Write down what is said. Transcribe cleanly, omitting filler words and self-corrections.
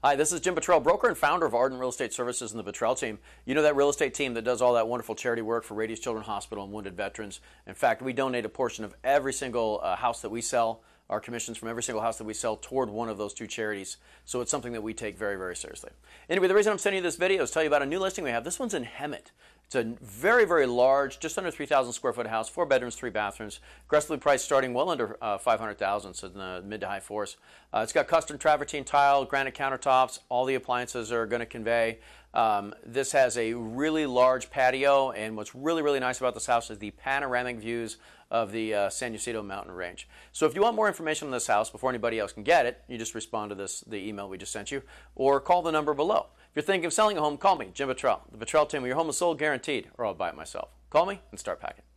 Hi, this is Jim Bottrell, broker and founder of Ardent Real Estate Services and the Bottrell team. You know that real estate team that does all that wonderful charity work for Radius Children's Hospital and wounded veterans. In fact, we donate a portion of every single house that we sell, our commissions from every single house that we sell, toward one of those two charities. So it's something that we take very, very seriously. Anyway, the reason I'm sending you this video is to tell you about a new listing we have. This one's in Hemet. It's a very, very large, just under 3,000 square foot house, 4 bedrooms, 3 bathrooms, aggressively priced starting well under $500,000, so in the mid to high fours. It's got custom travertine tile, granite countertops. All the appliances are going to convey. This has a really large patio, and what's really, really nice about this house is the panoramic views of the San Jacinto Mountain Range. So if you want more information on this house before anybody else can get it, you just respond to the email we just sent you, or call the number below. If you're thinking of selling a home, call me, Jim Bottrell. The Bottrell team, where your home is sold guaranteed, or I'll buy it myself. Call me and start packing.